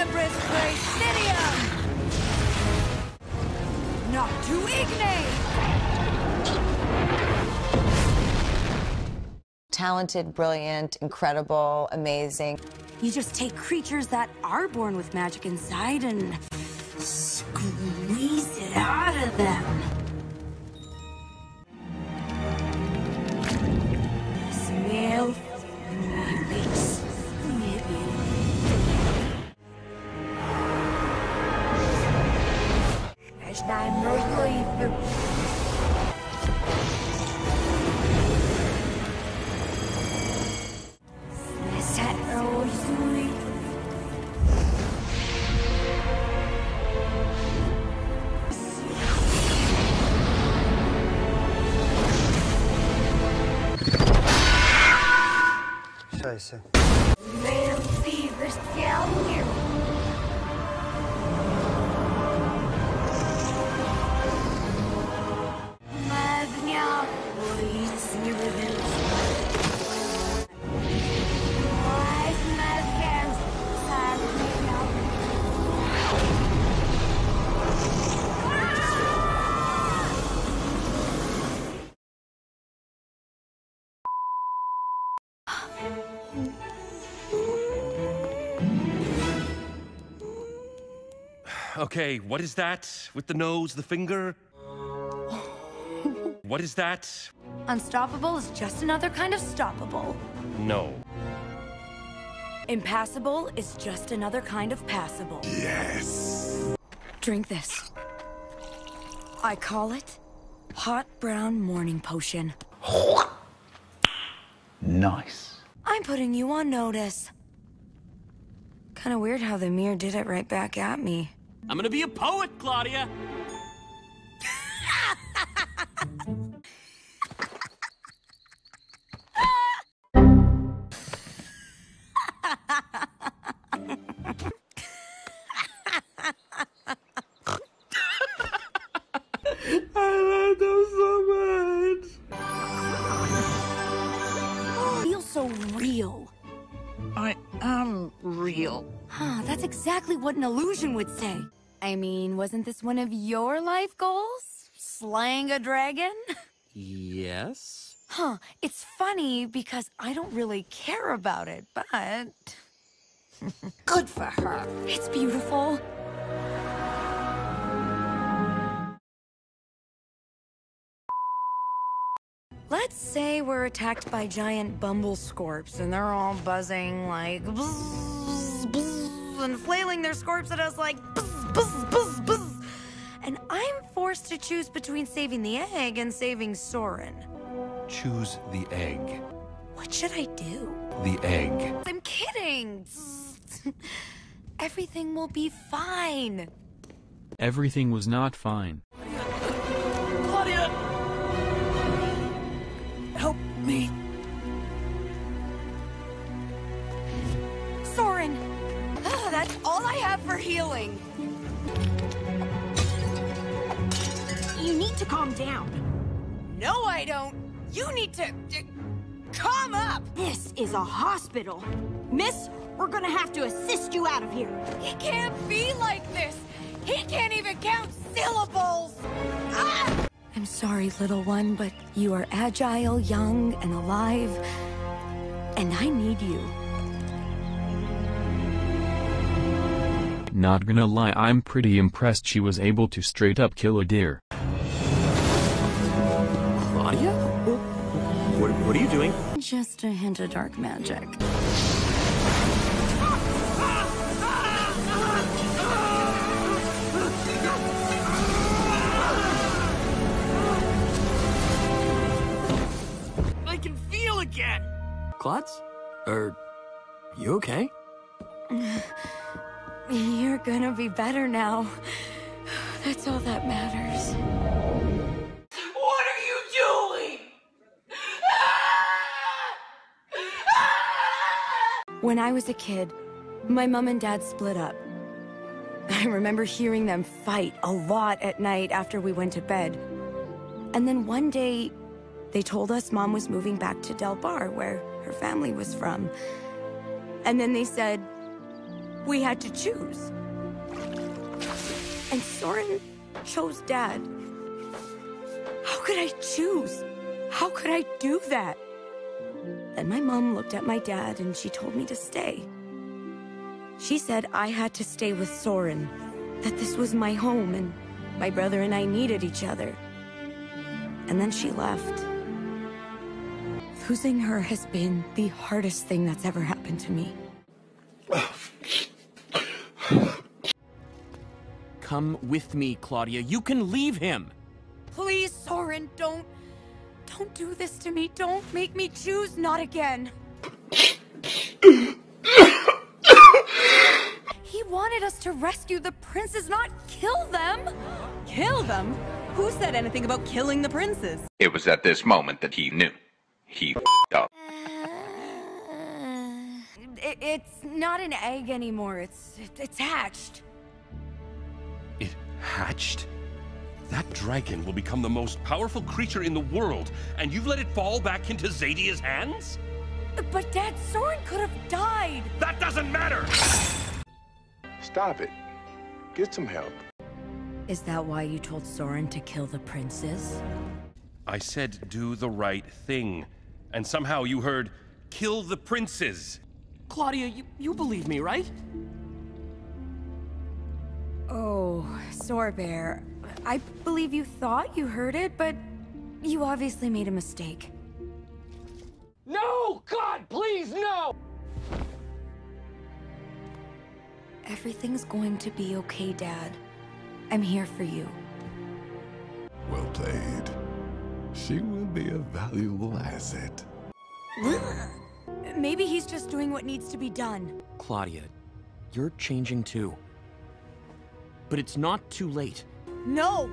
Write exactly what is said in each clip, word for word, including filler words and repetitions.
Tenebris Praesidium! Not to Ignite! Talented, brilliant, incredible, amazing. You just take creatures that are born with magic inside and squeeze it out of them. Smell mix. As I'm relieved. Scheiße. Okay, what is that? With the nose, the finger? What is that? Unstoppable is just another kind of stoppable. No. Impassable is just another kind of passable. Yes! Drink this. I call it hot brown morning potion. Nice. I'm putting you on notice. Kinda weird how the mirror did it right back at me. I'm gonna be a poet, Claudia! I love them so much. Oh, it feels so real. I am real. Huh, that's exactly what an illusion would say. I mean, wasn't this one of your life goals? Slaying a dragon? Yes? Huh, it's funny because I don't really care about it, but... Good for her. It's beautiful. Let's say we're attacked by giant bumble scorps and they're all buzzing like buzz, buzz, and flailing their scorps at us like buzz, buzz, buzz, buzz. And I'm forced to choose between saving the egg and saving Soren. Choose the egg. What should I do? The egg. I'm kidding. Everything will be fine. Everything was not fine. Claudia! Help me. Soren! Ah, that's all I have for healing. You need to calm down. No, I don't. You need to... to calm up! This is a hospital. Miss, we're gonna have to assist you out of here. He can't be like this! He can't even count syllables! Ah! I'm sorry, little one, but you are agile, young, and alive, and I need you. Not gonna lie, I'm pretty impressed she was able to straight up kill a deer. Claudia? What, what are you doing? Just a hint of dark magic. I can feel again! Klutz? Er, you okay? You're gonna be better now. That's all that matters. What are you doing? When I was a kid, my mom and dad split up. I remember hearing them fight a lot at night after we went to bed. And then one day, they told us Mom was moving back to Del Bar, where her family was from. And then they said, we had to choose. And Soren chose Dad. How could I choose? How could I do that? Then my mom looked at my dad and she told me to stay. She said I had to stay with Soren, that this was my home and my brother and I needed each other. And then she left. Losing her has been the hardest thing that's ever happened to me. Come with me, Claudia. You can leave him. Please, Soren, don't... Don't do this to me. Don't make me choose not again. He wanted us to rescue the princes, not kill them. Kill them? Who said anything about killing the princes? It was at this moment that he knew. He f***ed up. It, it's not an egg anymore. It's it, it's hatched. It hatched? That dragon will become the most powerful creature in the world, and you've let it fall back into Zadia's hands? But Dad, Soren could have died. That doesn't matter! Stop it. Get some help. Is that why you told Soren to kill the princes? I said do the right thing, and somehow you heard kill the princes. Claudia, you, you believe me, right? Oh, Sorbear. I believe you thought you heard it, but you obviously made a mistake. No! God, please, no! Everything's going to be okay, Dad. I'm here for you. Well played. She will be a valuable asset. Maybe he's just doing what needs to be done. Claudia, you're changing too. But it's not too late. No!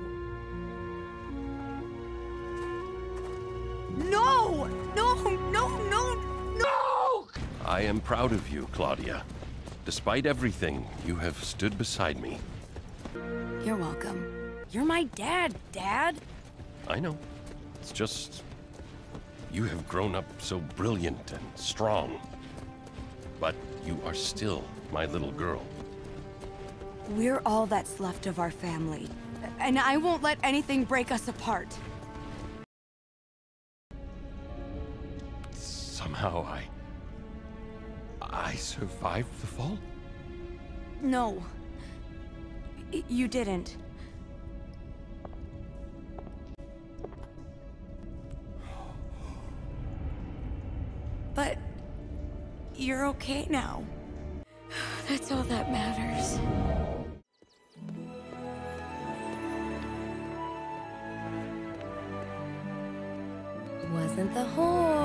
No! No, no, no, no! I am proud of you, Claudia. Despite everything, you have stood beside me. You're welcome. You're my dad, Dad. I know. It's just... you have grown up so brilliant and strong. But you are still my little girl. We're all that's left of our family. And I won't let anything break us apart. Somehow I... I survived the fall? No. Y- you didn't. But... you're okay now. That's all that matters. Wasn't the whole